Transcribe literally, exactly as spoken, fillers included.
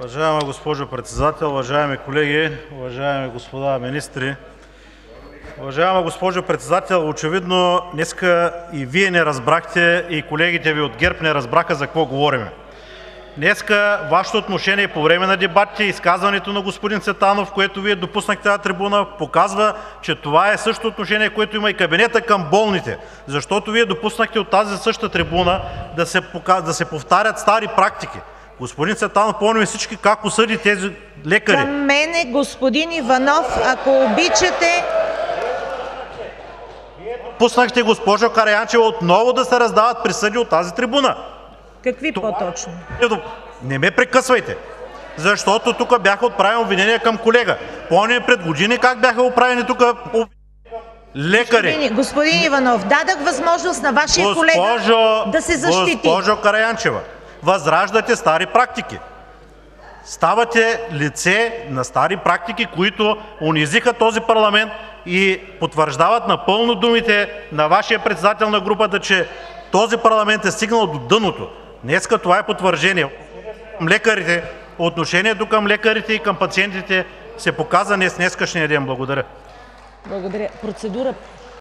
Уважаема госпожо Председател, уважаеми колеги, уважаеми господа министри! Уважаема госпожо Председател, очевидно днес и Вие не разбрахте, и колегите Ви от ГЕРБ не разбраха за какво говорим. Днес Вашето отношение по време на дебатите, изказването на господин Цветанов, което Вие допуснахте на трибуна, показва, че това е същото отношение, което има и кабинета към болните. Защото Вие допуснахте от тази същата трибуна да се, да се повтарят стари практики. Господин Цветанов, помним всички как осъди тези лекари. Към мене, господин Иванов, ако обичате... Вие допуснахте, госпожо Караянчева, отново да се раздават присъди от тази трибуна. Какви по-точно? Не ме прекъсвайте, защото тук бяха отправени обвинения към колега. Помним пред години как бяха отправени тук лекари. Господин, господин Иванов, дадах възможност на вашия госпожо, колега да се защити. Госпожо Караянчева, възраждате стари практики. Ставате лице на стари практики, които унизиха този парламент и потвърждават напълно думите на вашия председател на групата, че този парламент е стигнал до дъното. Днеска това е потвърждение. Лекарите, отношението към лекарите и към пациентите се показа днес, днескашния ден. Благодаря. Благодаря. Процедура.